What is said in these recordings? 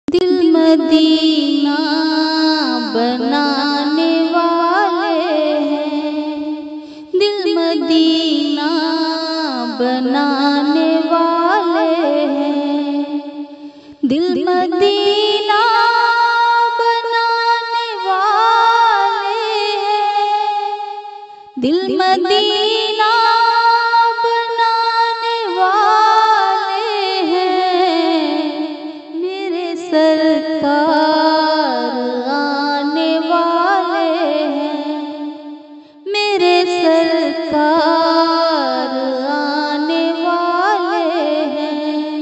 दिल मदीना बनाने वाले हैं, दिल मदीना बनाने वाले हैं, दिल मदीना बनाने वाले हैं, दिल मदीना बनाने वाले हैं, मेरे सरकार आने वाले हैं, मेरे सरकार आने वाले हैं।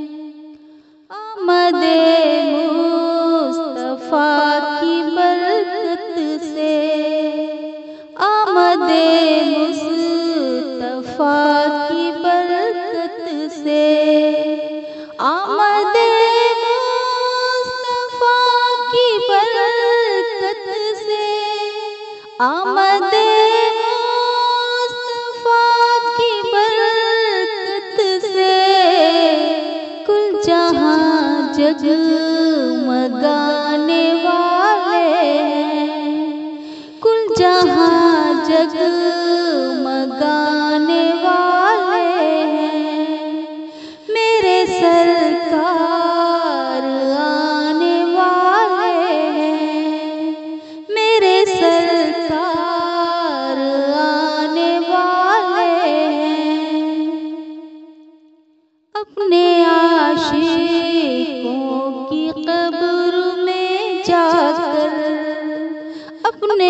आमदे मुस्तफा की बरकत से, आमदे मुस्तफा की बरकत से, आमदे मुस्तफा की बरकत से, आमदे मुस्तफा की बरकत से, कुल जहां जगमगाने वाले हैं, कुल जहां जगमगाने वाले हैं, मेरे सरकार आने वाले हैं, मेरे सरकार आने वाले हैं। अपने आशिकों की कब्र में जाकर, अपने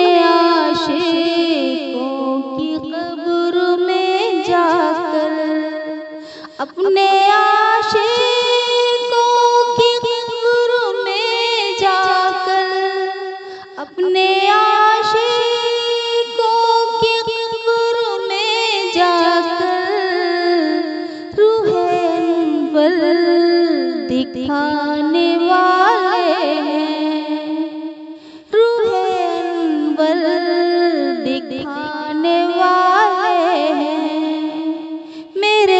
आशिकों की कब्र में जाकर, अपने आशिकों की कब्र में जाकर, अपने आशिकों की कब्र में जाकर, रूहे अनवर दिखाने वाले हैं, रूहे अनवर दिखाने वाले हैं, मेरे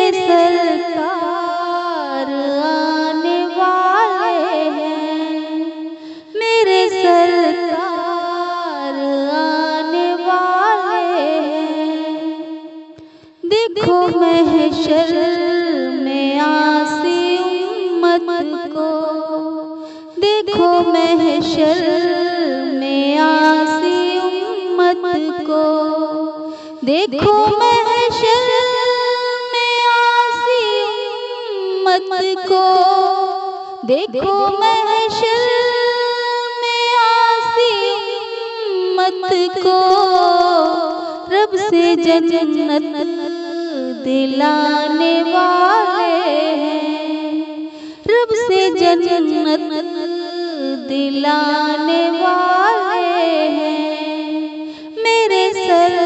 सरकार आने वाले हैं, मेरे सरकार आने वाले हैं। देखो महशर में आसी उम्मत को, देखो महशर में आसी उम्मत को, देखो महशर में आसी उम्मत को, देखो महशर में आसी उम्मत को, रब से जन्नत दिलाने वाले हैं, रब से जन्नत दिलाने वाले हैं, मेरे सर